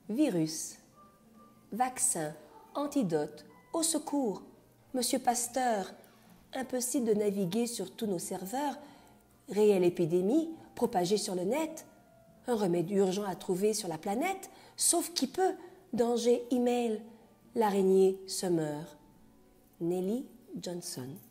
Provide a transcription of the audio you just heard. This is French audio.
Virus, vaccin, antidote, au secours. Monsieur Pasteur, impossible de naviguer sur tous nos serveurs. Réelle épidémie, propagée sur le net. Un remède urgent à trouver sur la planète, sauf qui peut. Danger email, l'araignée se meurt. Nelly Johnson.